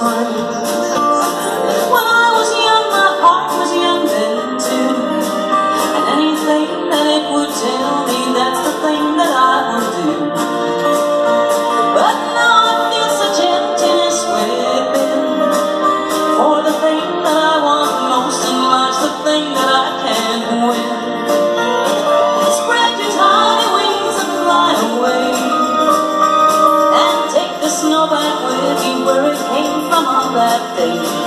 spring. When I was young, my heart was young then too, and anything that it would tell me, that's the thing that I would do. But now I feel such emptiness within, for the thing that I want most in life's the thing that I can't win. Spread your tiny wings and fly away, and take the snow back with you where it came from on that day.